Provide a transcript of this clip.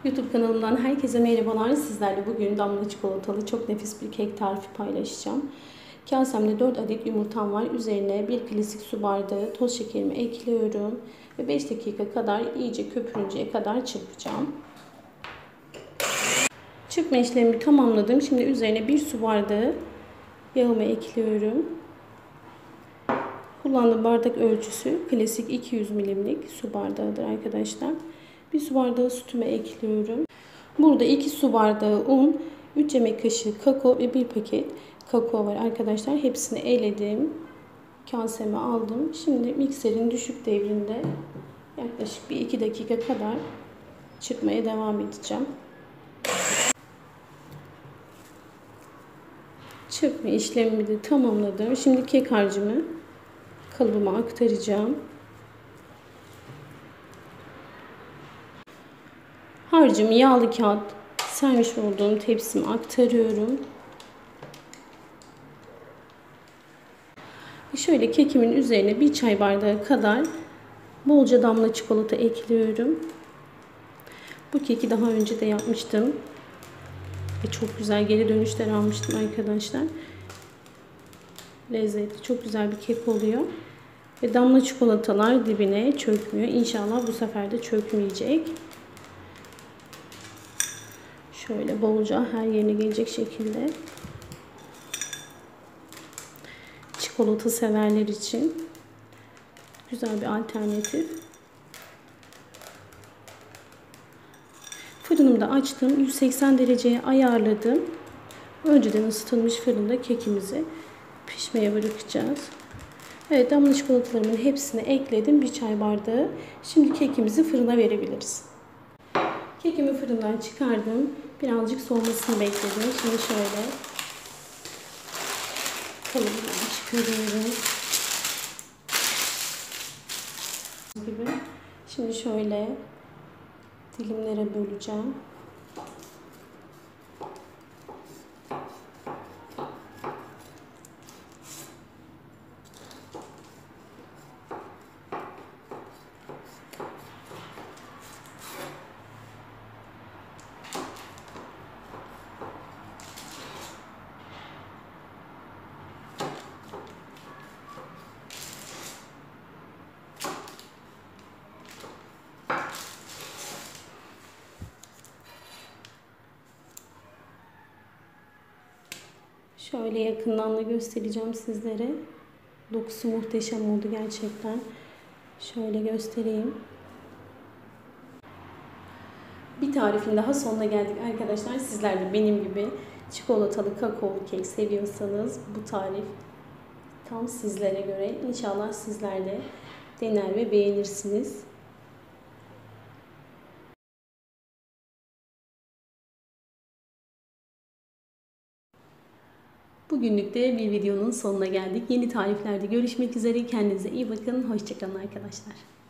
YouTube kanalımdan herkese merhabalar. Sizlerle bugün damla çikolatalı çok nefis bir kek tarifi paylaşacağım. Kasemde 4 adet yumurtam var. Üzerine 1 klasik su bardağı toz şekerimi ekliyorum. Ve 5 dakika kadar iyice köpürünceye kadar çırpacağım. Çırpma işlemimi tamamladım. Şimdi üzerine 1 su bardağı yağımı ekliyorum. Kullandığım bardak ölçüsü klasik 200 milimlik su bardağıdır arkadaşlar. 1 su bardağı sütümü ekliyorum. Burada 2 su bardağı un, 3 yemek kaşığı kakao ve 1 paket kakao var arkadaşlar. Hepsini eledim. Kaseme aldım. Şimdi mikserin düşük devrinde yaklaşık bir 2 dakika kadar çırpmaya devam edeceğim. Çırpma işlemimi de tamamladım. Şimdi kek harcımı kalıbıma aktaracağım. Harcımı yağlı kağıt sermiş olduğum tepsime aktarıyorum. Şöyle kekimin üzerine 1 çay bardağı kadar bolca damla çikolata ekliyorum. Bu keki daha önce de yapmıştım. Ve çok güzel geri dönüşler almıştım arkadaşlar. Lezzetli, çok güzel bir kek oluyor. Ve damla çikolatalar dibine çökmüyor. İnşallah bu sefer de çökmeyecek. Şöyle bolca her yerine gelecek şekilde. Çikolata severler için güzel bir alternatif. Fırınımı da açtım. 180 dereceye ayarladım. Önceden ısıtılmış fırında kekimizi pişmeye bırakacağız. Evet, damla çikolatalarımın hepsini ekledim. 1 çay bardağı. Şimdi kekimizi fırına verebiliriz. Kekimi fırından çıkardım. Birazcık soğumasını bekledim. Şimdi şöyle kalıbından çıkarıyorum. Şimdi şöyle dilimlere böleceğim. Şöyle yakından da göstereceğim sizlere. Dokusu muhteşem oldu gerçekten. Şöyle göstereyim. Bir tarifin daha sonuna geldik arkadaşlar. Sizler de benim gibi çikolatalı kakaolu kek seviyorsanız bu tarif tam sizlere göre. İnşallah sizler de dener ve beğenirsiniz. Bugünlük de bir videonun sonuna geldik. Yeni tariflerde görüşmek üzere. Kendinize iyi bakın. Hoşça kalın arkadaşlar.